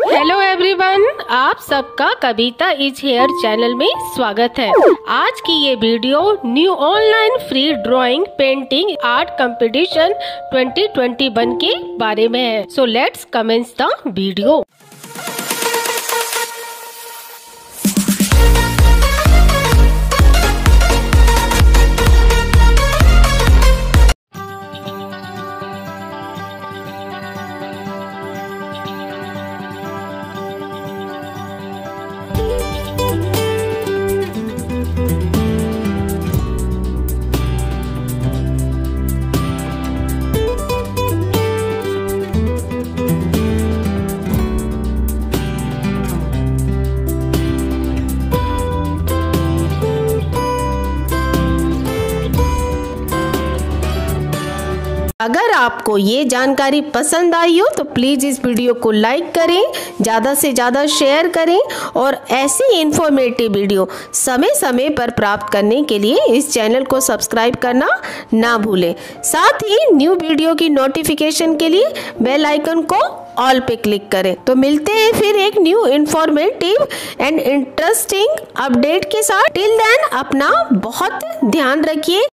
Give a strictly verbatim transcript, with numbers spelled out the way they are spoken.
Hello everyone, आप सबका कविता is here channel में स्वागत है। आज की ये video new online free drawing painting art competition twenty twenty one के बारे में है। So let's commence the video. अगर आपको ये जानकारी पसंद आई हो तो प्लीज़ इस वीडियो को लाइक करें, ज़्यादा से ज़्यादा शेयर करें और ऐसी इन्फॉर्मेटिव वीडियो समय समय पर प्राप्त करने के लिए इस चैनल को सब्सक्राइब करना ना भूलें। साथ ही न्यू वीडियो की नोटिफिकेशन के लिए बेल आइकन को ऑल पे क्लिक करें। तो मिलते हैं फिर एक new informative and interesting update के साथ। टिल देन अपना बहुत ध्यान रखिए।